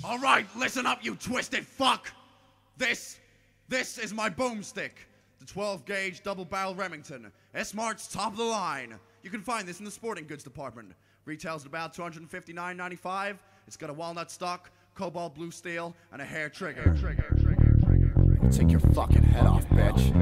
Alright, listen up, you twisted fuck! This is my boomstick. The 12-gauge double-barrel Remington. S-Mart's top of the line. You can find this in the sporting goods department. Retails at about $259.95. It's got a walnut stock, cobalt blue steel, and a hair trigger. Take your fucking head off, bitch.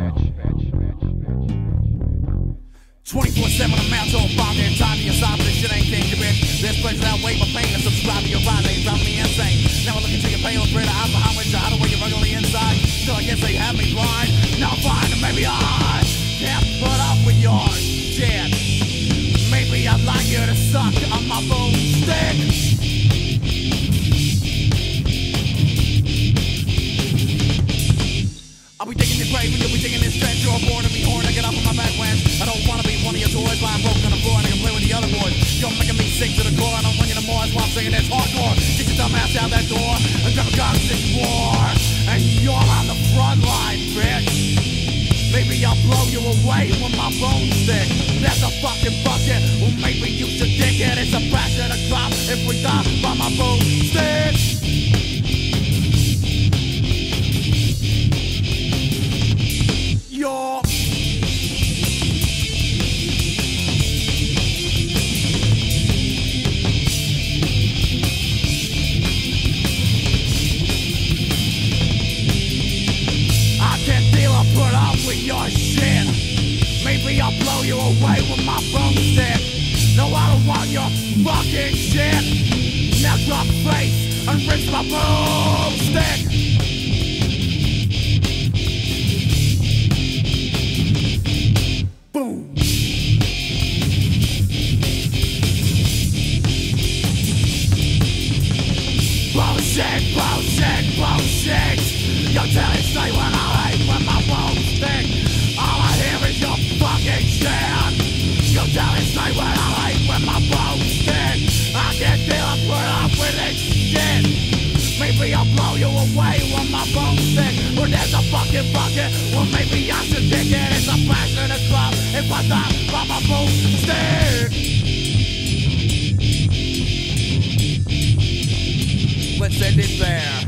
24/7 I'm out to a bomb there, time to your side, but this shit ain't danger, bitch. This place that way my pain and subscribe to your ride, they drive me insane. Now I'm looking to your pale, afraid of eyes behind which I hide away you're ugly inside. Still I guess they have me blind. Now I'm fine and maybe I can't put up with your shit. Maybe I'd like you to suck on my boomstick. I'll be digging your grave and you'll be digging this trench. You're born to be horn, I get up on my back when I don't wanna be one of your toys. Lying broke on the floor and I can play with the other boys. You're making me sick to the core, I don't want you no more. That's why I'm singing this hardcore. Get your dumb ass out that door and grab a gun, this war. And you're on the front line, bitch. Maybe I'll blow you away with my boomstick. That's a fucking bucket. Well, maybe you should dig it. It's a passion to crop if we die by my boomstick. Put up with your shit. Maybe I'll blow you away with my boomstick. No, I don't want your fucking shit. Now drop face and rinse my boomstick. Boom. Bullshit, bullshit, bullshit. You tell it straight when I hate with my boomstick. All I hear is your fucking shit. You tell it straight when I hate with my boomstick. I can't deal and put up with this shit. Maybe I'll blow you away with my boomstick. Or there's a fucking bucket. Well, maybe I should dig it. It's a passionate club if I die by my boomstick. Let's end it there.